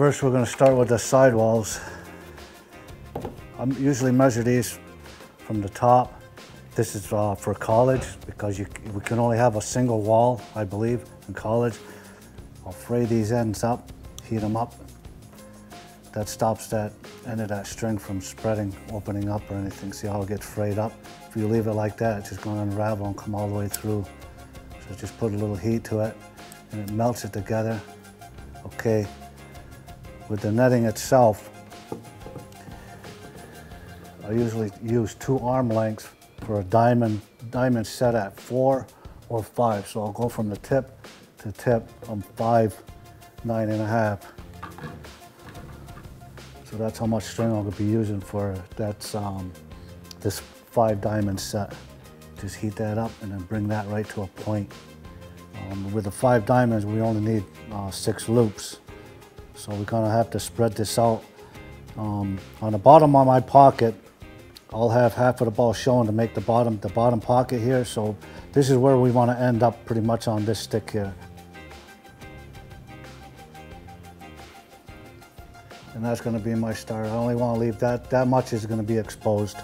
First, we're going to start with the sidewalls. I usually measure these from the top. This is for college because we can only have a single wall, I believe, in college. I'll fray these ends up, heat them up. That stops that end of that string from spreading, opening up or anything. See how it gets frayed up? If you leave it like that, it's just going to unravel and come all the way through. So just put a little heat to it and it melts it together. Okay. With the netting itself, I usually use 2 arm lengths for a diamond set at 4 or 5. So I'll go from the tip to tip on 5, 9.5. So that's how much string I'll be using for that's this 5 diamond set. Just heat that up and then bring that right to a point. With the 5 diamonds, we only need 6 loops. So we're gonna have to spread this out. On the bottom of my pocket, I'll have half of the ball showing to make the bottom pocket here. So this is where we want to end up pretty much on this stick here. And that's going to be my start. I only want to leave that much is going to be exposed.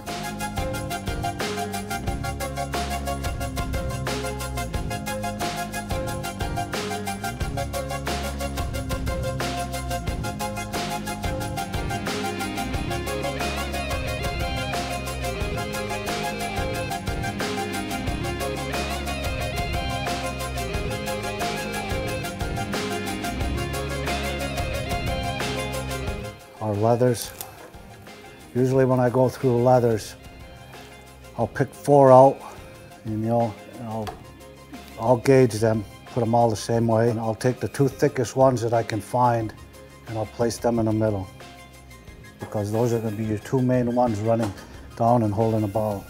Our leathers. Usually when I go through leathers, I'll pick 4 out, and I'll gauge them, put them all the same way, and I'll take the 2 thickest ones that I can find, and I'll place them in the middle, because those are going to be your 2 main ones running down and holding the ball.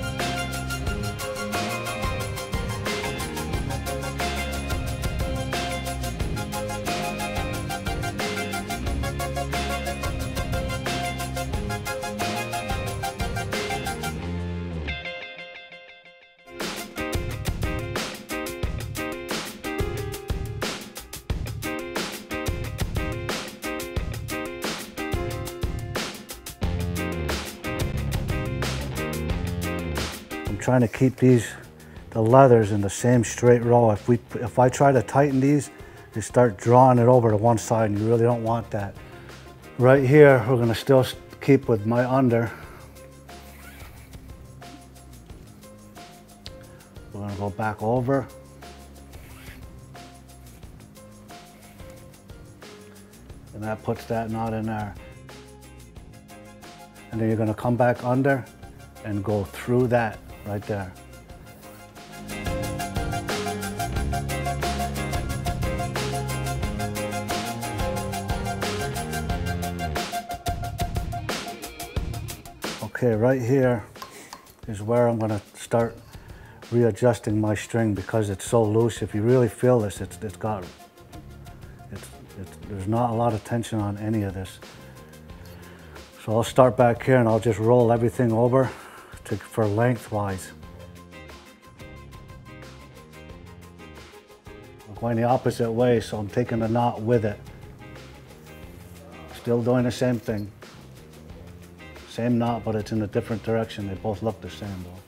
Trying to keep the leathers in the same straight row. If I try to tighten these, you start drawing it over to one side, and you really don't want that. Right here, we're going to still keep with my under. We're going to go back over. And that puts that knot in there. And then you're going to come back under and go through that right there. Okay, right here is where I'm going to start readjusting my string because it's so loose. If you really feel this, there's not a lot of tension on any of this. So I'll start back here and I'll just roll everything over for lengthwise. I'm going the opposite way, so I'm taking the knot with it. Still doing the same thing. Same knot, but it's in a different direction. They both look the same though.